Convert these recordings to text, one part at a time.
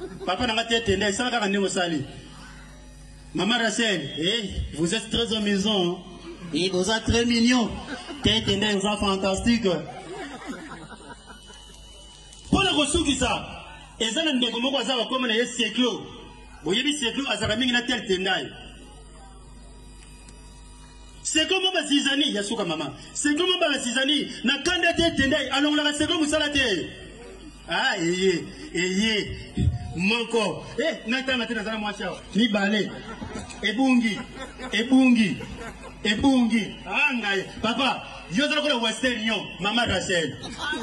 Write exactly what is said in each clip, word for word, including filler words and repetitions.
Papa n'a pas été tendé, ça va au sali. Maman Rachel, eh, vous êtes très amusant. Et vous êtes très mignon. T'es tendé, vous êtes fantastique. Pour le ressources qui ça, et ça n'a pas de comme les siècles. Vous voyez, les siècles, à Zaraming n'a tel tendai. C'est comme ma zizani, Yasuka maman. C'est comme ma zizani, n'a qu'un de tendai, alors la c'est comme ça la tête. Ah, eh, eh, Manko, eh, Nathan Nathan Nathan Machao, ni balé, ebungi, ebungi, ebungi, ah, ngaye, papa, je dois le western yo, maman Rachel.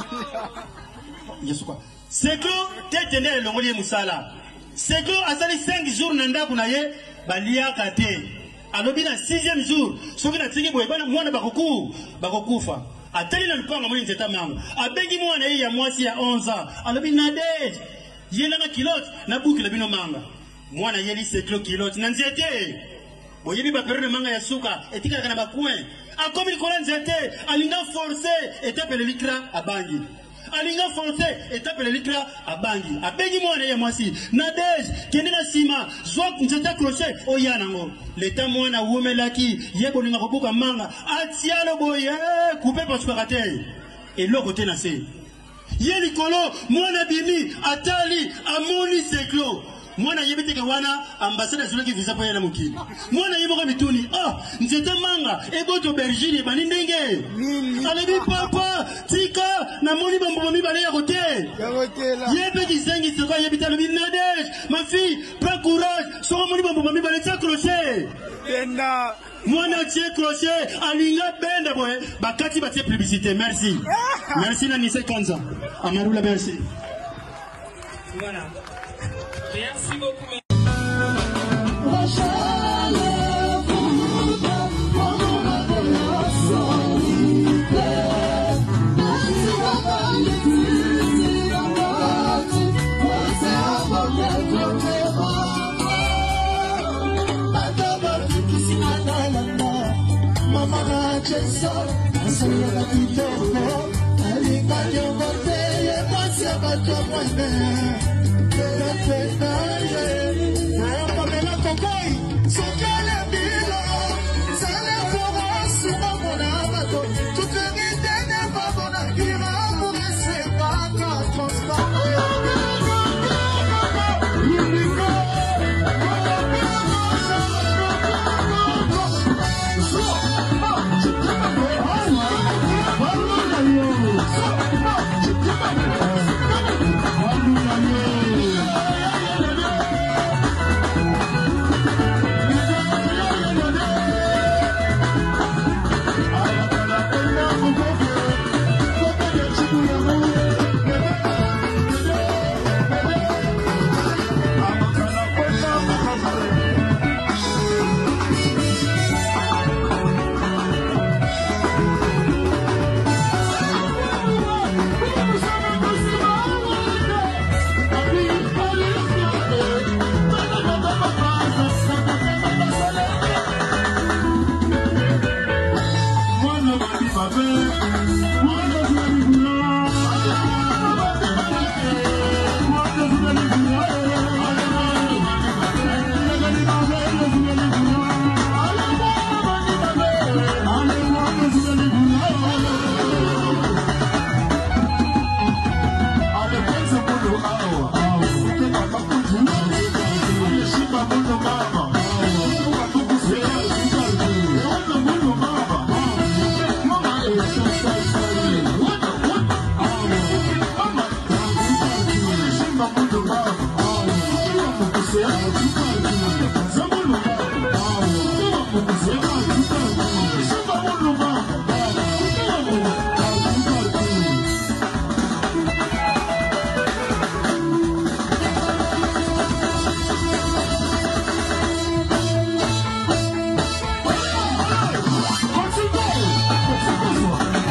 Yasuka. C'est que t'es tenu le ngoli musala. C'est que à ça les cinq jours nanda kunaye, balia kate. Alors bien le sixième jour, ce qui n'a tiré boy, bana moi na bakoku, bakokufa. Atali na lupango mwini teta mango. Abengi mwana hii ya mwasi ya onze ans. Alors bien nade. Yena na kilot na buki la bino manga. Mwana yeli seklo kilot na nzete. Boyebi ba perle manga ya suka etika kana bakwen. Akomi kola nzete alinga forcer etape le likra abangi. Alinga forcé etape le likra abangi. Abengi mwana ya mwasi. Nadej kende na sima zwak nzete crochet oyana ngo. Leta mwana wome laki yebo linga kobuka manga atialo boye couper parce que raté. Et l'autre côté na se. Yeli kolo mwana bimi atali amoni seklo. Mwana yebite ke wana ambassade zule ki visa poya na mukili. Mwana yebo ko mituni. Ah, nzete manga eboto bergine bani ndenge. Alebi papa tika na moni bambo mi bale ya côté. Ya côté là. Yebe ki zengi seko yebita le binadej. Ma fille, prends courage. So moni bambo mi bale crochet. Benda Mwana tche crochet alinga benda boy. Bakati batie publicité. Merci. Merci na Nise Kanza. Amarula merci. Voilà. Merci beaucoup.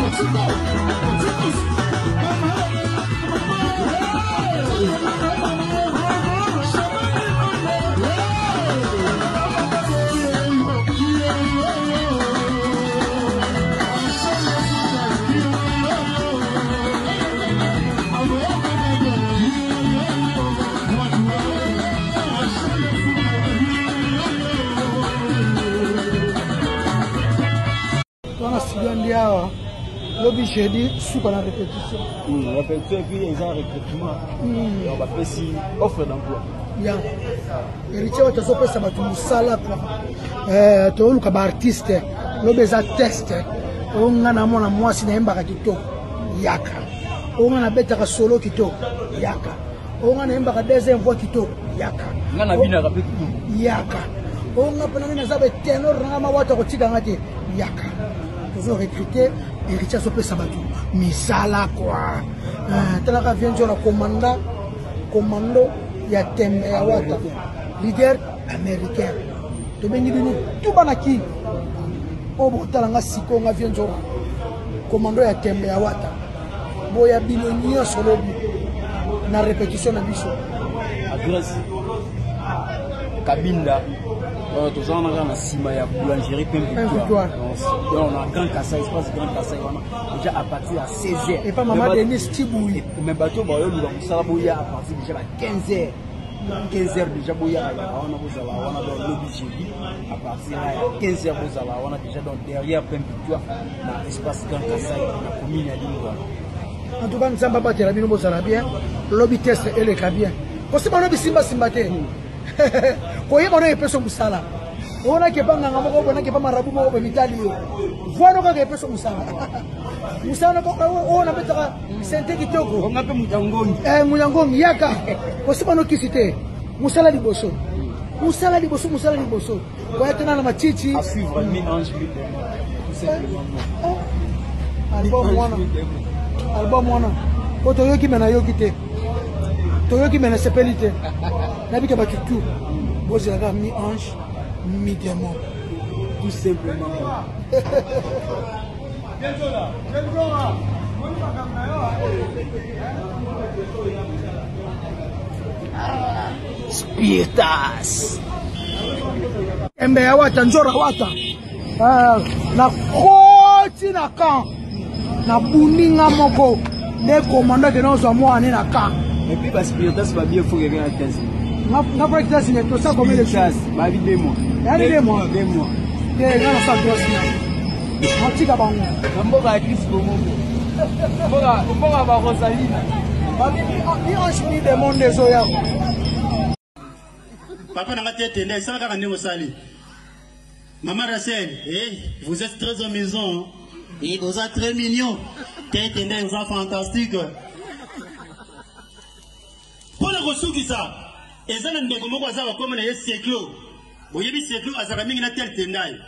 Let's go. Tolia, l'objet jeudi, sous la répétition. Oui, répétition et puis ils ont recrutement. On va faire si offre d'emploi. Ya. Héritier, tu as fait ça, tu as sala quoi. Euh, tu as un artiste, l'objet za test. On a mon moi si n'aime pas kito. Yaka. On a bête solo kito. Yaka. On a n'aime pas deuxième voix kito. Yaka. On a bien rappelé Yaka. On a pas n'aime pas ténor n'ama wata kotika ngati. Yaka. Ils ont recruté Héritier Sopé Sabatou. Misala quoi. Talaka vient sur la commanda. Commando ya tembe ya wata. Leader américain. To bengi binu tout banaki. Obo talanga siko nga vient sur commando ya tembe ya wata. Boya bino nyo solo na répétition na biso. Adresse Kabinda. Euh, tous on a la cima ya boulangerie plein victoire. Donc on a grand Kassai, espace grand Kassai déjà à partir à seize heures. Et pas maman Denis Tiboui. Mais bateau ba yo lu ça boya à partir déjà à quinze heures. quinze heures déjà boya on a vous allez on a dans lobby jeudi à partir à quinze heures vous allez on a déjà dans derrière plein victoire dans espace grand Kassai na commune ya Lingwa. En tout cas, nous sommes pas bien, nous sommes bien. Lobby test et les bien. Parce que nous simba simba te. Koye on a personne musala. On a que pas nganga moko on a que pas marabu moko be mitali yo. Voilà ka ke personne musala. Musala ko on a betaka sente kitoko. On a pe mujangongi. Eh mujangongi yaka. Parce que nous kisite. Musala di boso. Musala di boso musala di boso. Koye tena na machichi. À suivre mi ange mi tout simplement. Album wana. Album wana. Koto yoki mena yoki te. Toyoki mena sepelite. Nabika batutu. Bozi la mi ange, mi démon. Tout simplement. Spiritas. Embe ya wata njora wata. Ah, na koti na kan. Na buninga moko. Ne commandant de nos amours na kan. Et puis parce que Spiritas va bien faut quelqu'un à quinze. Na pas que c'est tout ça comme les choses. Ma vie deux mois. Deux mois. Deux mois. Des gens ça doit se. Antika bango. Mboka ya Chris Bomo. Mboka mboka ba Rosalina. Ni ange des mondes des oya. Papa n'a pas été né, ça va quand sali. Maman Rachel, eh, vous êtes très amusant. Et vous êtes très mignon. T'es né, vous êtes fantastique. Pour le ressources qui ça, et ça n'a pas comment ça va comme les séclos. Vous voyez, séclos, à Zaraming n'a tel tendai.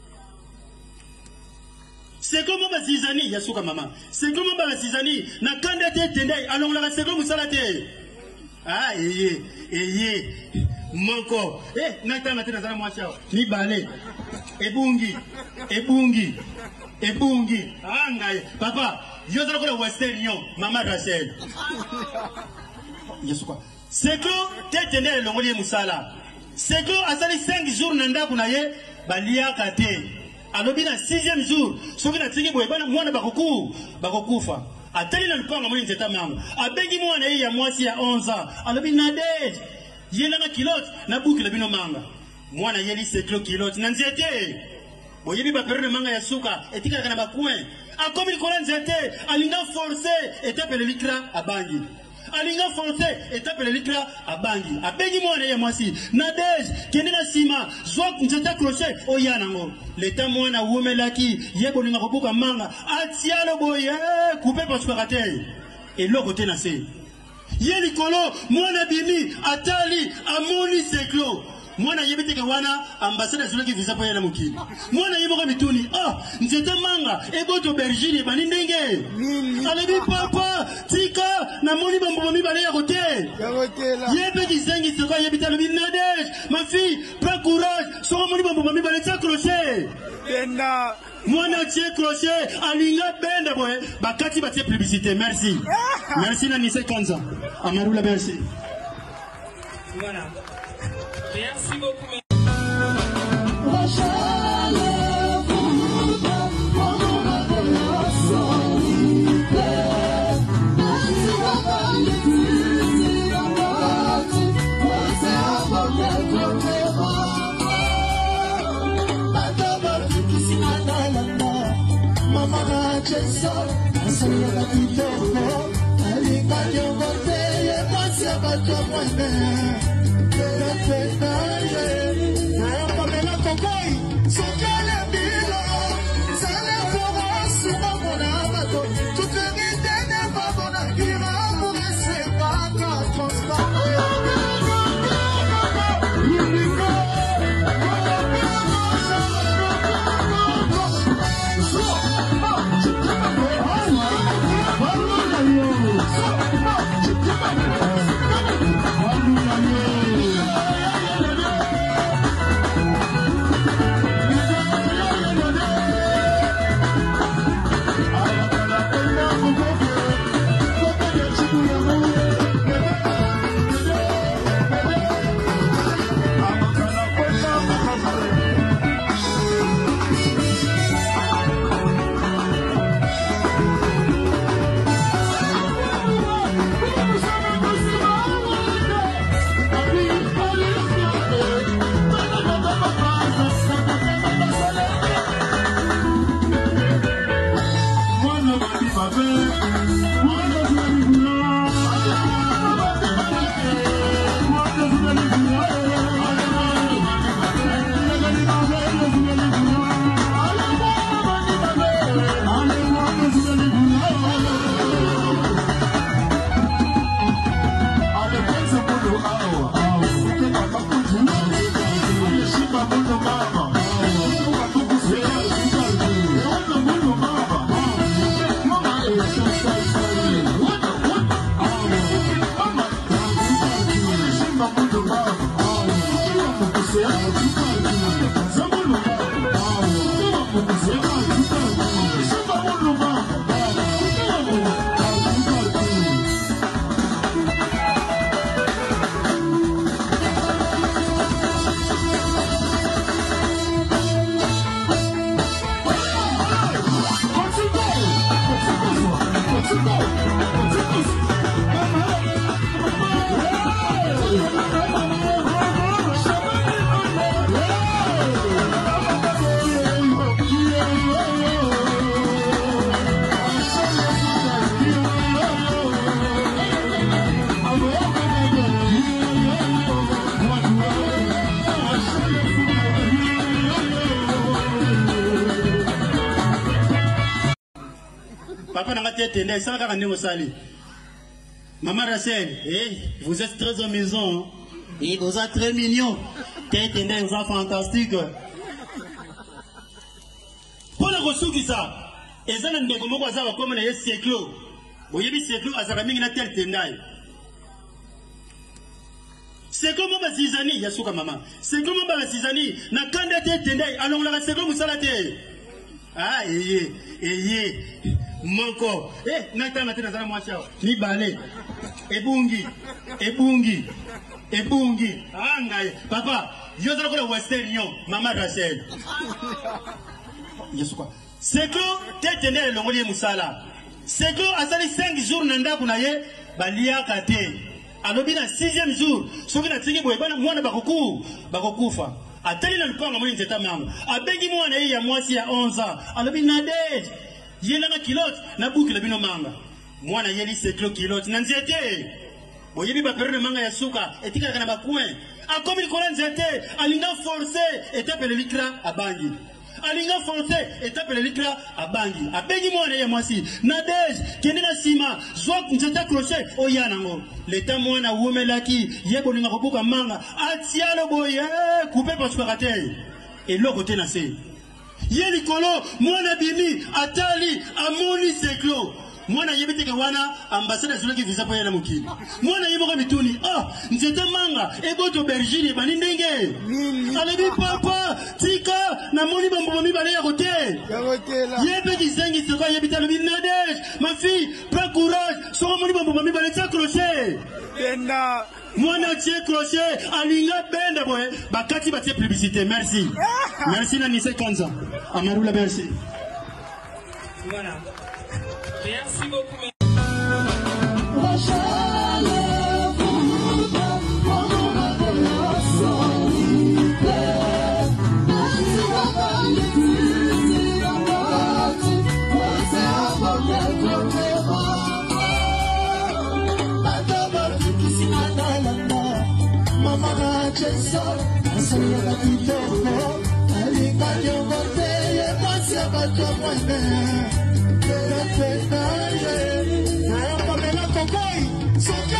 C'est comme ma zizani, Yasuka maman. C'est comme ma zizani, n'a qu'un de tendai, allons la c'est comme ça la tête. Ah, eh, eh, Manko, eh, Nathan, Nathan, Nathan, moi, ni balé, et bungi, et bungi, et bungi. Ah, papa, je vais le western, maman Rachel. C'est que tu es né le Molier Moussala. C'est que à cinq jours, Nanda Kunaye, Balia Kate. Alors, bien, le sixième jour, ce qui a tiré, moi, je Bakoku, Bakokoufa. A tel le plan, moi, j'étais maman. A Bengi, moi, il y a moi, si à onze ans. Alors, bien, Nadej, il y a un kilote, n'a boucle le bino manga. Moi, il y a les seclos kilotes, n'anxiété. Bon, il y a eu un manga Yasuka, et tu as un coin. A comme il connaît n'anxiété, à l'ina forcé, et tape le licra à Bangui. Alinga français et tape le litre à Bangui. A Bengi moi na moi si. Nadej kene na sima zwak nzeta crochet oyanango. L'état moi na womelaki yebo linga kobuka manga atia lo boye couper parce que raté. Et l'autre côté na c'est. Yeli kolo moi na bimi atali amoni seclo. Moi na yebite ka wana ambassade sur qui visa pour yana mukili. Moi na yebo ka bituni. Ah, nzeta manga e boto bergine bani ndenge. Alebi papa tika na moni bambo mi bale ya côté. Ya côté là. Yebe ki zengi se va yebita le Nadej. Ma fille, prends courage. So moni bambo mi bale ta crochet. Tenda. Moi na tie crochet alinga benda boy. Bakati batie publicité. Merci. Merci na Nise Kanza. Amarula merci. Voilà. Merci beaucoup. Mama Papa n'a pas été ça va au sali. Maman Rachel, eh, vous êtes très en maison. Et vous êtes très mignons. T'es des enfants fantastiques. Pour le ressources qui ça, et ça n'a pas comment ça va comme les siècles. Vous voyez, siècle, à sa famille, n'a tel tendai. C'est comment ma zizani, Yasuka maman. C'est comment ma zizani, n'a qu'un de tendai. Alors on l'a c'est comme ça la tête. Ah, eh, eh, eh. Manko, eh, nata nata nata moi chao, ni balé, ebungi, ebungi, ebungi, ah ngai, papa, yo zara kola western yo, maman Rachel. Yesu quoi? C'est que t'es tenu le ngoli musala. C'est que à ça les cinq jours nanda kunaye balia kate. Alobi na sixième jour, soki na tingi boye bana mwana bakoku, bakokufa. Atali na lupanga mwini nzeta mama. Abengi mwana ye ya mwasi ya onze ans. Alobi na de. Yena na kilote na buki la bino manga mwana yeli seklo kilote na nzete boyebi ba période manga ya suka etika kana bakwen akomi likola nzete alinga forcer etape le likra abangi alinga forcer etape le likra abangi abengi mwana ya mwasi na dej kende na sima zwak nzete crochet oyana ngo leta mwana womelaki yebo linga kobuka manga atialo boye couper parce que raté et l'autre côté na se Yeli kolo, mwana bini, atali, amoni seklo. Mwana yebite wana, ambassade zule ki visa po yana mukini. Mwana yeboka mituni, ah, nzete manga, eboto bergini, bani ndenge. Alebi papa, tika, na moni bambomami bale ya kote. Yebe kizengi seka yebite alebi nadej. Ma fille, pas courage, soko moni bambomami bale tia crochet. Benda. Mwana tie crochet, alinga benda boy, bakati batie publicité, merci. Merci na Nise Kanza. Amarula merci. Voilà. Merci beaucoup. Merci. cheso asalaka kitoko alingaki yango te yebasi ya bato mwene penapenaye nayokomela kokoi soki